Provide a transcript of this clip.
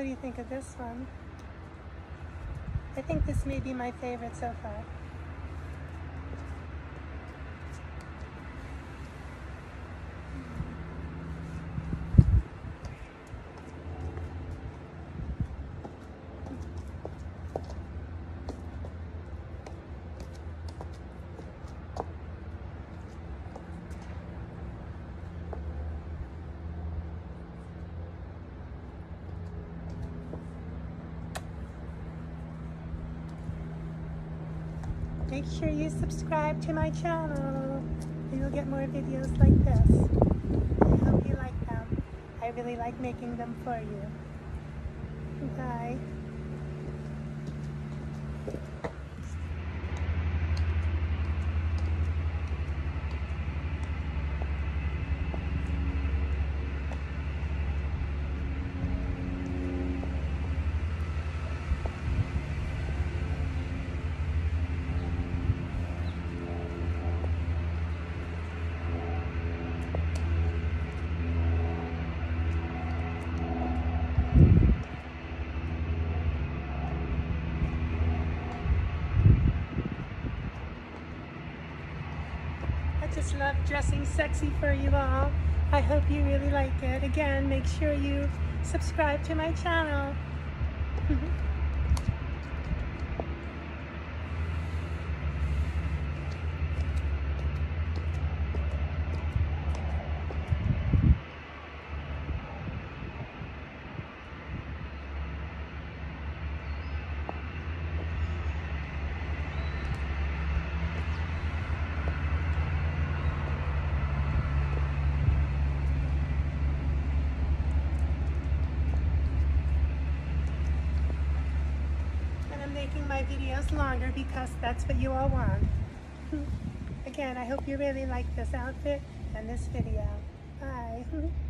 do you think of this one? I think this may be my favorite so far. Make sure you subscribe to my channel. You'll get more videos like this. I hope you like them. I really like making them for you. Bye. I just love dressing sexy for you all. I hope you really like it. Again, make sure you subscribe to my channel. Making my videos longer because that's what you all want. Again, I hope you really like this outfit and this video. Bye.